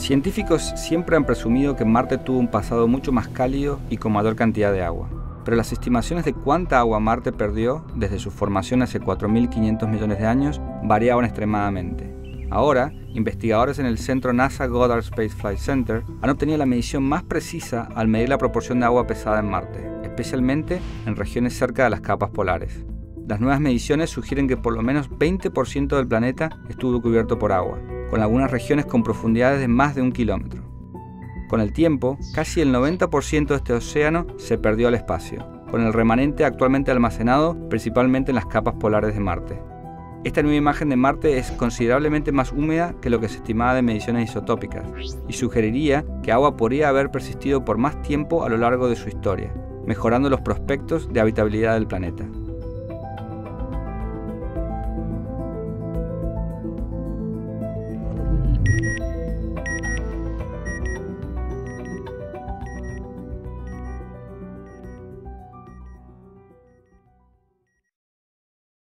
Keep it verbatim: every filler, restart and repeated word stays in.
Científicos siempre han presumido que Marte tuvo un pasado mucho más cálido y con mayor cantidad de agua, pero las estimaciones de cuánta agua Marte perdió desde su formación hace cuatro mil quinientos millones de años variaban extremadamente. Ahora, investigadores en el centro NASA Goddard Space Flight Center han obtenido la medición más precisa al medir la proporción de agua pesada en Marte, especialmente en regiones cerca de las capas polares. Las nuevas mediciones sugieren que por lo menos veinte por ciento del planeta estuvo cubierto por agua, con algunas regiones con profundidades de más de un kilómetro. Con el tiempo, casi el noventa por ciento de este océano se perdió al espacio, con el remanente actualmente almacenado principalmente en las capas polares de Marte. Esta nueva imagen de Marte es considerablemente más húmeda que lo que se estimaba de mediciones isotópicas, y sugeriría que agua podría haber persistido por más tiempo a lo largo de su historia, mejorando los prospectos de habitabilidad del planeta.